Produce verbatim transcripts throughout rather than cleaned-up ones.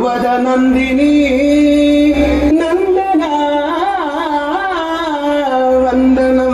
പർവ്വത നന്ദിനി നന്ദന വന്ദനം.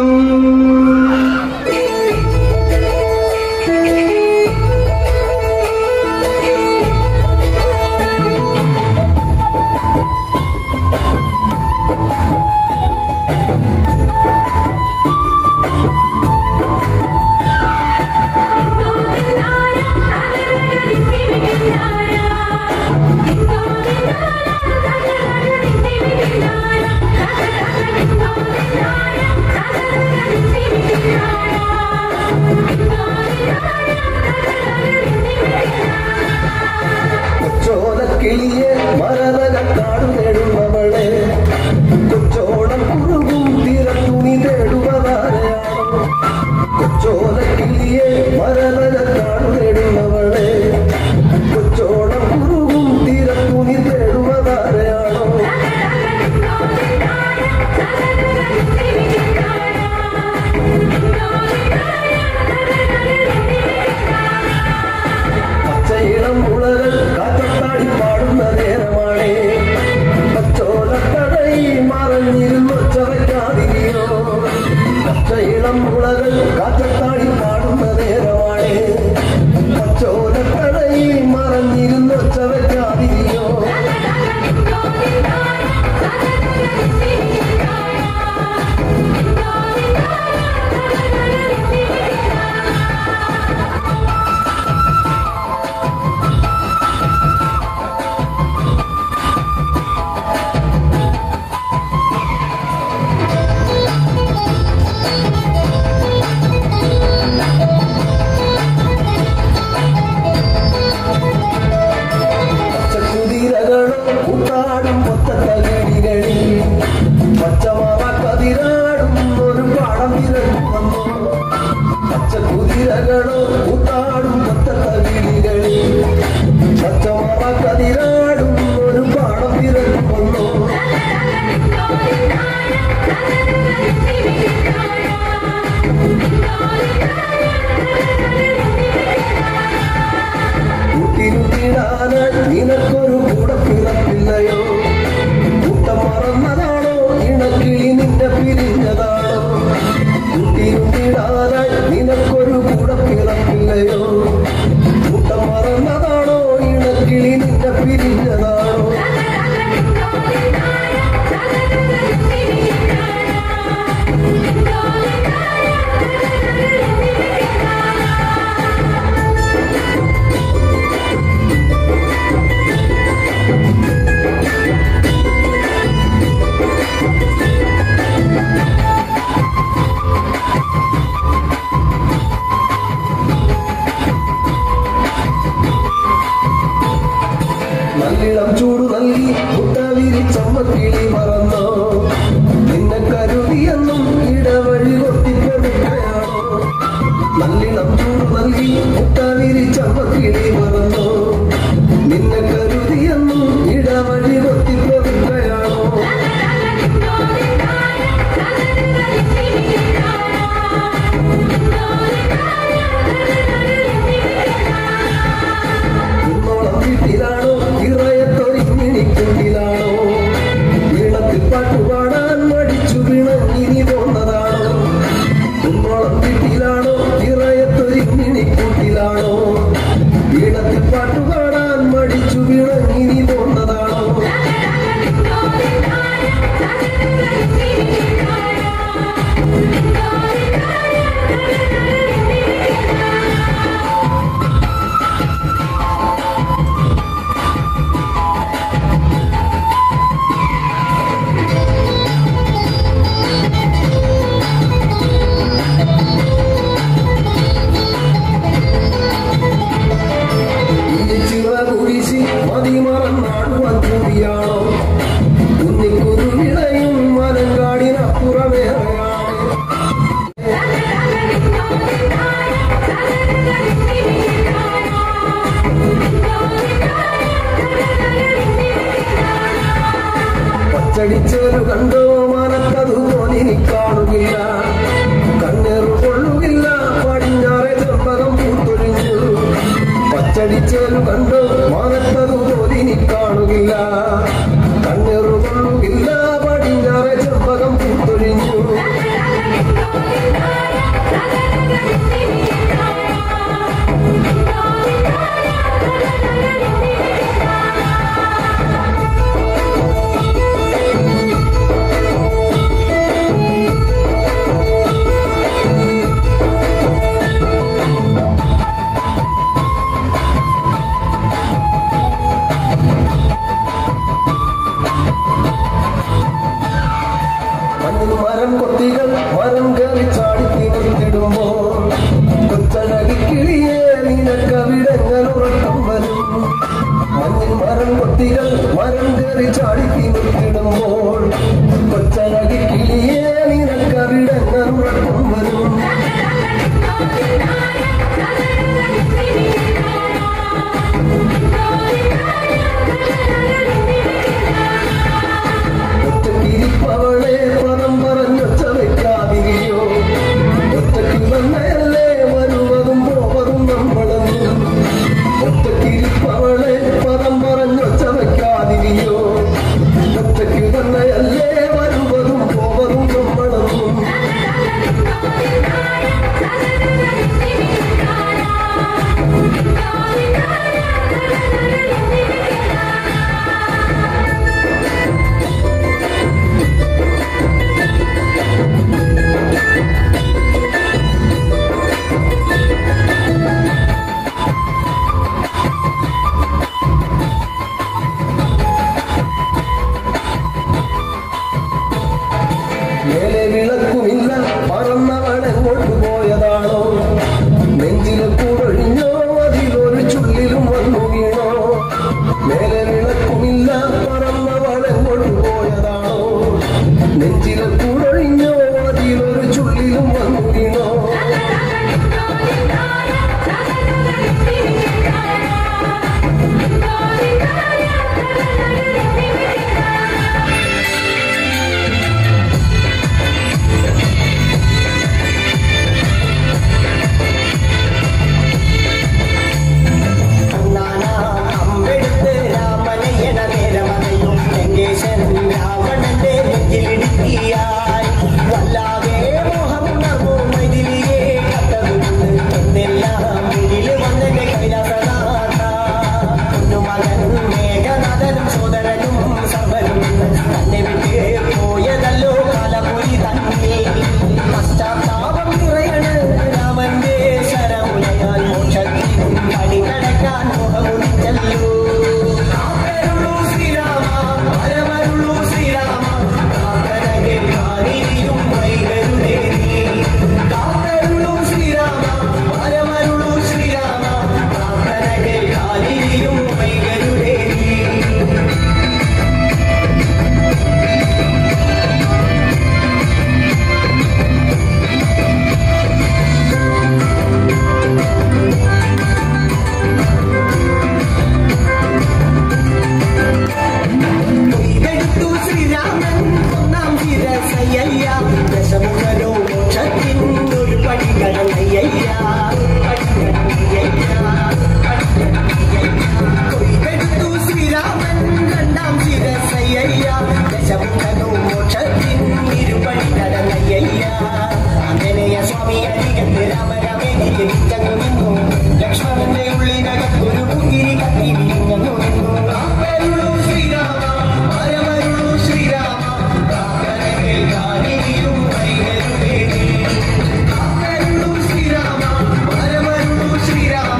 കൊച്ചോലക്കിളിയെ മരതകക്കാടു നേടുന്നവളെ കൊച്ചോളം കുറുകും തീരത്തുണി തേടുവതാരെയാണോ? കൊച്ചോലക്കിളിയെ മരതകക്കാടു നേടുന്നവളെ കൊച്ചോളം കുറുകും തീരത്തുണി തേടുവതാരെയാണോ? പച്ചയിളം മുളകൾ കാറ്റത്താടി പാടുന്ന നേരമാണേ പച്ചോലക്കടൈ മറഞ്ഞിരുന്നൊച്ചവയ്ക്കാതിരിയോ. പച്ചയിളം മുളകൾ കാറ്റത്താടി പാടുന്ന നേരമാണേ പച്ചോലക്കടൈ മറഞ്ഞിരുന്നൊച്ചവയ്ക്കാതിരിയോ. കൂട്ടാടും പൊത്തകടികളിൽ പച്ചമാറ കതിരാടും ഒരു പാടം തിരഞ്ഞു വന്നു. പച്ചക്കുതിരകളോ കൂട്ടാടും പൊത്തകടികളിൽ പച്ചമാറ കതിരാടും ഒരു പാടം തിരഞ്ഞു വന്നു. കൂട്ടിരുത്തിടാനായി നിനക്കൊരു കൂടെ പിറപ്പില്ലയോ? കൂട്ടം മറന്നതാണോ ഇണക്കിളി നിന്റെ പിരിഞ്ഞതാണോ? കൂട്ടിരുത്തിടാനായി നിനക്കൊരു കൂടെ പിറപ്പില്ലയോ? കൂട്ടം മറന്നതാണോ ഇണക്കിളി നിന്റെ പിരിഞ്ഞതാണോ? നല്ലിളം ചൂടു നൽകി മുട്ട വിരിച്ചമ്മക്കിളി മറന്നോ? നിന്നെ കരുതിയെന്നും ഇടവഴി കൊത്തിക്കൊടുക്കുകയാണോ? നല്ലിളം ചൂടു നൽകി മുട്ട വിരിച്ചമ്മക്കിളി മറന്നോ? നിന്നെ കരുതിയെന്നും ഇടവഴി കൊത്തിക്കൊടുക്കുകയാണോ? വീട്ടിലാണോ ഇറയത്തൊരിഞ്ഞിണിക്കുണ്ടിലാണോ? വീണത്തിൽ പാട്ടുപാടാൻ മടിച്ചു വിണഞ്ഞിനി പോന്നതാണോ? കുന്നോളം വീട്ടിലാണോ ഇറയത്തൊരിഞ്ഞിണിക്കുണ്ടിലാണോ? മരം കൊത്തികൾ മരം കയറി ചാടിക്കി നിർത്തിടുമ്പോൾ കൊച്ചനടി കിളിയെ നിനക്കവിടങ്ങുറക്കം വരും. ഒറ്റക്കിരിപ്പവളെ പദം പറഞ്ഞൊച്ച വെക്കാതിരിയോ, ഒറ്റയ്ക്ക് വന്നയല്ലേ വരുവതും പോവതും നമ്മളെന്നും. ഒറ്റക്കിരിപ്പവളെ പദം പറഞ്ഞൊച്ച വെക്കാതിരിയോ, ഒറ്റയ്ക്ക് വന്നയല്ലേ വരുവതും പോവതും നമ്മളെന്നും. മേലെ വിളക്കുമില്ല പറന്നവനെങ്ങോട്ട് പോയതാണോ, നെഞ്ചിലെ കൂടൊഴിഞ്ഞോ അതിലൊരു ചുള്ളിലും വന്നു വീണോ. മേലെ വിളക്കുമില്ല പറന്നവനെങ്ങോട്ട് പോയതാണോ, നെഞ്ചിലെ കൂടൊഴിഞ്ഞോ അതിലൊരു ചുള്ളിലും വന്നു വീണോ. ലക്ഷ്മണന്റെ ഉള്ളിനകത്തൊരു പുകിരി കത്തി വിരിഞ്ഞു. ശ്രീരാമ വരമരുളൂ ശ്രീരാമ, ശ്രീരാമ വരമരുളൂ ശ്രീരാമ.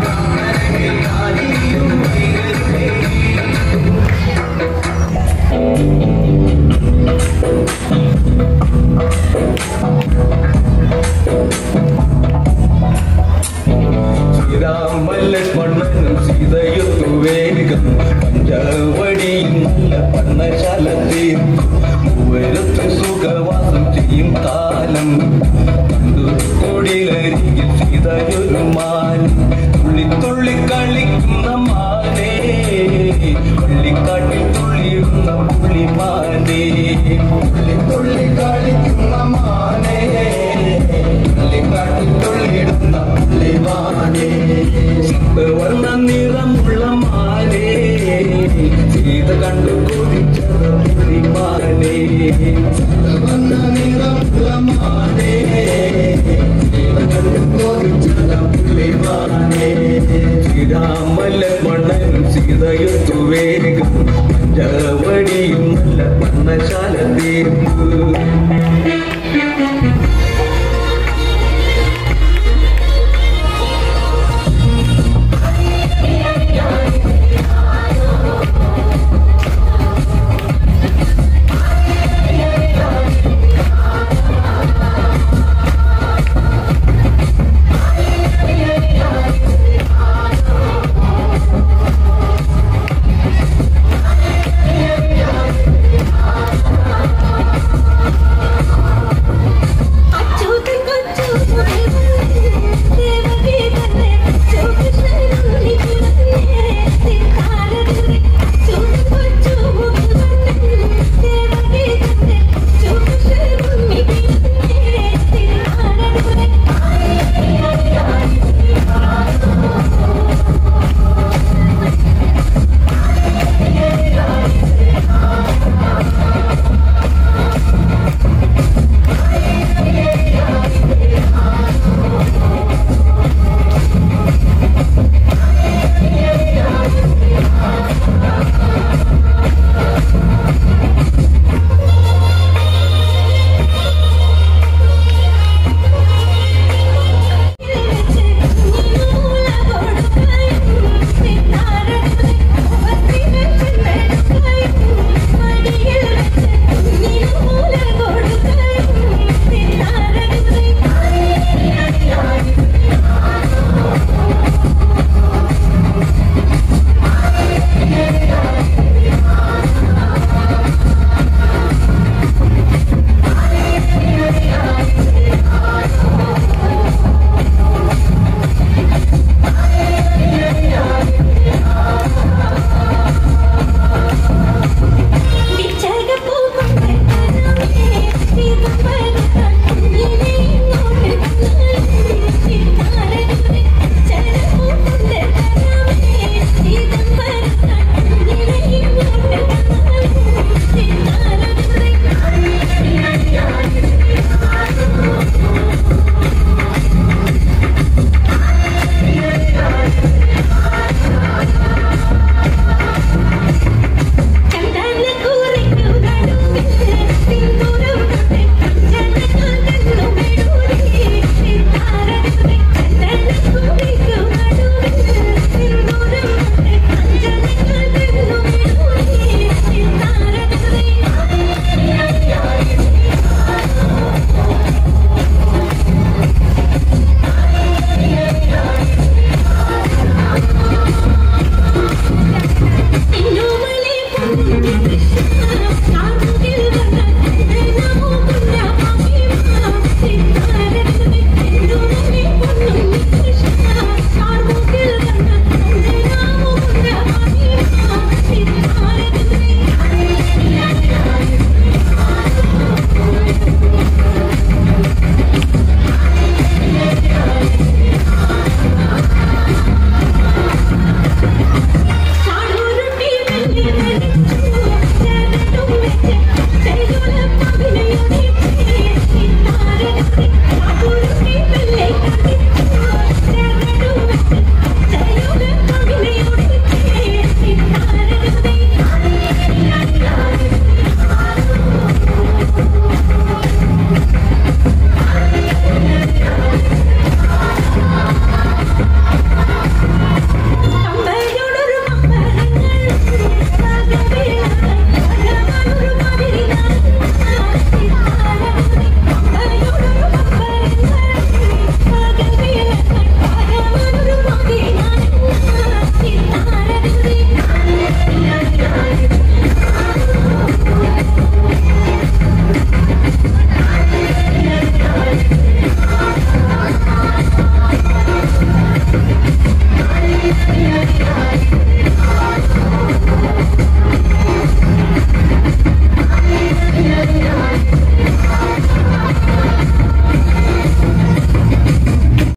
ശ്രീരാമലക്ഷ്മണനും സീതയൊത്തു വേഗം പഞ്ചവടിയും നല്ല പർണശാല തീർന്നു. മൂവരത്ത് സുഖവാസം ചെയ്യും കാലം കണ്ടു കൊടിലരികിൽ സീതയൊരു മാൻ തുള്ളി തുള്ളി കളിക്കുന്ന മാനേ, പള്ളിക്കാട്ടിൽ തുള്ളിയുന്ന പുള്ളിമാനേ. തുള്ളി തുള്ളി കളിക്കുന്ന മാനേ, പള്ളിക്കാട്ടിൽ തുള്ളിയിടുന്ന പുള്ളിമാനേ. വർണ്ണ നിറമുള്ള മാനേ, സീത കണ്ടു കൊതിച്ചത് പുള്ളിമാനേ. വർണ്ണ നിറമുള്ള മാനേ, സീത കണ്ടു കൊതിച്ചത് പുള്ളിമാനേ. ശ്രീരാമലക്ഷ്മണനും സീതയൊത്തു വേഗം പഞ്ചവടിയും നല്ല പർണശാല തീർന്നു.